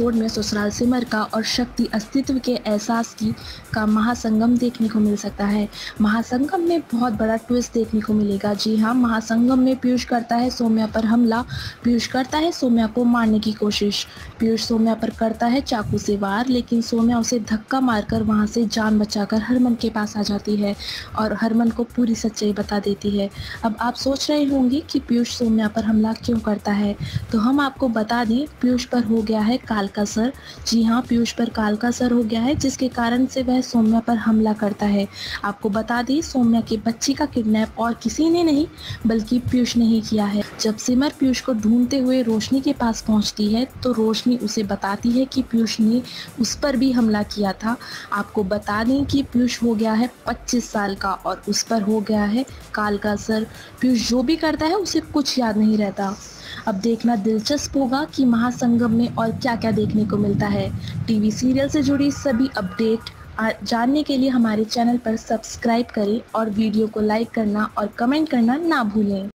Episode में ससुराल सिमर का और शक्ति अस्तित्व के एहसास की का महासंगम देखने को मिल सकता है। महासंगम में बहुत बड़ा ट्विस्ट देखने को मिलेगा। जी हाँ, महासंगम में पीयूष करता है सौम्या पर हमला। पीयूष करता है सौम्या को मारने की कोशिश। पीयूष सौम्या पर करता है चाकू से वार, लेकिन सौम्या उसे धक्का मारकर वहां से जान बचाकर हरमन के पास आ जाती है और हरमन को पूरी सच्चाई बता देती है। अब आप सोच रहे होंगे कि पीयूष सौम्या पर हमला क्यों करता है, तो हम आपको बता दें, पीयूष पर हो गया है काल का असर। जी हाँ, पीयूष पर काल का असर हो गया है, जिसके कारण से वह सौम्या पर हमला करता है। आपको बता दें, सौम्या के बच्ची का किडनैप और किसी ने नहीं बल्कि पीयूष ने ही किया है। जब सिमर पीयूष को ढूंढते हुए रोशनी के पास पहुंचती है तो रोशनी उसे बताती है कि पीयूष ने उस पर भी हमला किया था। आपको बता दें कि पीयूष हो गया है 25 साल का और उस पर हो गया है काल का असर। पीयूष जो भी करता है उसे कुछ याद नहीं रहता। अब देखना दिलचस्प होगा कि महासंगम में और क्या क्या देखने को मिलता है। टीवी सीरियल से जुड़ी सभी अपडेट जानने के लिए हमारे चैनल पर सब्सक्राइब करें और वीडियो को लाइक करना और कमेंट करना ना भूलें।